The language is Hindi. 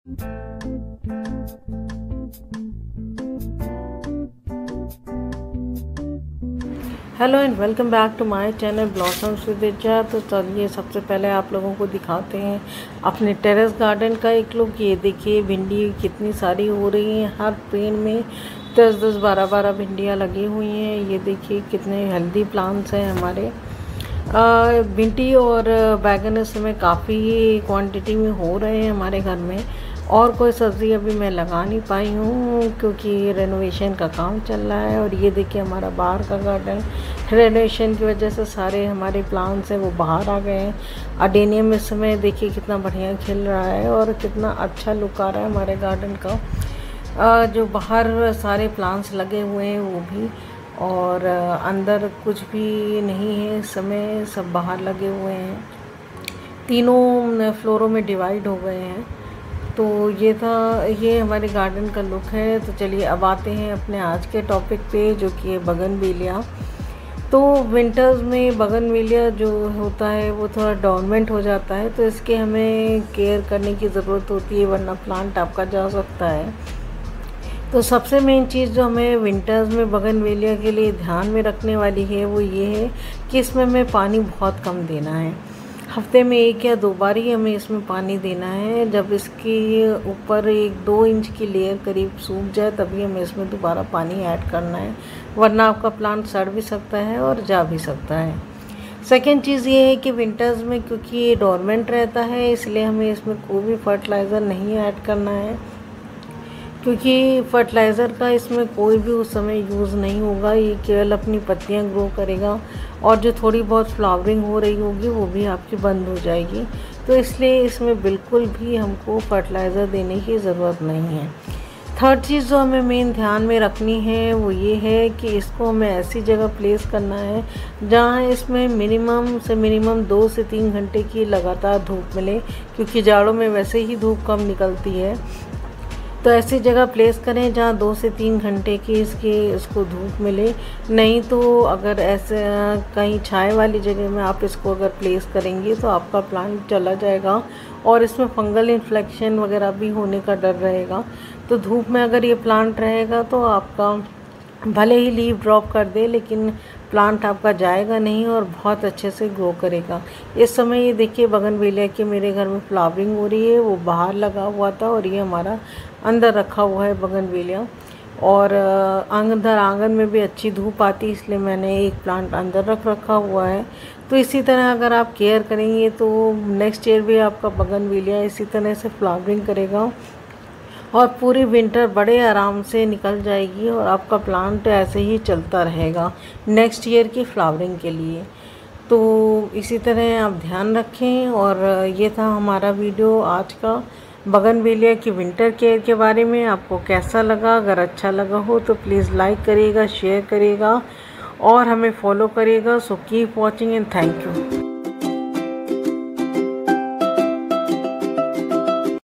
Hello and welcome back to my channel blossoms with Iza. तो चलिए सबसे पहले आप लोगों को दिखाते हैं अपने टेरेस गार्डन का एक लुक। ये देखिए भिंडी कितनी सारी हो रही हैं, हर पेड़ में 10-10, 12-12 भिंडियाँ लगी हुई हैं। ये देखिए कितने हेल्दी प्लांट्स हैं हमारे। भिंडी और बैगन इस समय काफ़ी क्वांटिटी में हो रहे हैं हमारे घर में। और कोई सब्ज़ी अभी मैं लगा नहीं पाई हूँ क्योंकि रेनोवेशन का काम चल रहा है। और ये देखिए हमारा बाहर का गार्डन, रेनोवेशन की वजह से सारे हमारे प्लांट्स हैं वो बाहर आ गए हैं। अडेनियम इस समय देखिए कितना बढ़िया खिल रहा है और कितना अच्छा लुक आ रहा है हमारे गार्डन का। जो बाहर सारे प्लांट्स लगे हुए हैं वो भी, और अंदर कुछ भी नहीं है इस समय, सब बाहर लगे हुए हैं। तीनों फ्लोरों में डिवाइड हो गए हैं। तो ये हमारे गार्डन का लुक है। तो चलिए अब आते हैं अपने आज के टॉपिक पे, जो कि है बगनविलिया। तो विंटर्स में बगनविलिया जो होता है वो थोड़ा डॉर्मेंट हो जाता है, तो इसके हमें केयर करने की ज़रूरत होती है, वरना प्लांट आपका जा सकता है। तो सबसे मेन चीज़ जो हमें विंटर्स में बगनविलिया के लिए ध्यान में रखने वाली है वो ये है कि इसमें हमें पानी बहुत कम देना है। हफ्ते में 1 या 2 बार ही हमें इसमें पानी देना है। जब इसकी ऊपर 1-2 इंच की लेयर करीब सूख जाए तभी हमें इसमें दोबारा पानी ऐड करना है, वरना आपका प्लांट सड़ भी सकता है और जा भी सकता है। सेकेंड चीज़ ये है कि विंटर्स में क्योंकि ये डोरमेंट रहता है, इसलिए हमें इसमें कोई भी फर्टिलाइज़र नहीं ऐड करना है, क्योंकि फर्टिलाइज़र का इसमें कोई भी उस समय यूज़ नहीं होगा। ये केवल अपनी पत्तियां ग्रो करेगा और जो थोड़ी बहुत फ्लावरिंग हो रही होगी वो भी आपकी बंद हो जाएगी। तो इसलिए इसमें बिल्कुल भी हमको फर्टिलाइज़र देने की ज़रूरत नहीं है। थर्ड चीज़ जो हमें मेन ध्यान में रखनी है वो ये है कि इसको हमें ऐसी जगह प्लेस करना है जहाँ इसमें मिनिमम से मिनिमम 2 से 3 घंटे की लगातार धूप मिले, क्योंकि जाड़ों में वैसे ही धूप कम निकलती है। तो ऐसी जगह प्लेस करें जहाँ 2 से 3 घंटे की इसको धूप मिले। नहीं तो अगर ऐसे कहीं छाए वाली जगह में आप इसको अगर प्लेस करेंगे तो आपका प्लांट चला जाएगा और इसमें फंगल इन्फेक्शन वगैरह भी होने का डर रहेगा। तो धूप में अगर ये प्लांट रहेगा तो आपका भले ही लीव ड्रॉप कर दे, लेकिन प्लांट आपका जाएगा नहीं और बहुत अच्छे से ग्रो करेगा। इस समय ये देखिए बगनविलिया के मेरे घर में फ्लावरिंग हो रही है, वो बाहर लगा हुआ था और ये हमारा अंदर रखा हुआ है बगनविलिया। और अंदर आंगन में भी अच्छी धूप आती है, इसलिए मैंने एक प्लांट अंदर रखा हुआ है। तो इसी तरह अगर आप केयर करेंगे तो नेक्स्ट ईयर भी आपका बगनविलिया इसी तरह से फ्लावरिंग करेगा और पूरी विंटर बड़े आराम से निकल जाएगी और आपका प्लांट ऐसे ही चलता रहेगा नेक्स्ट ईयर की फ्लावरिंग के लिए। तो इसी तरह आप ध्यान रखें। और ये था हमारा वीडियो आज का बगनविलिया की विंटर केयर के बारे में। आपको कैसा लगा? अगर अच्छा लगा हो तो प्लीज़ लाइक करिएगा, शेयर करिएगा और हमें फॉलो करिएगा। So keep watching and thank you.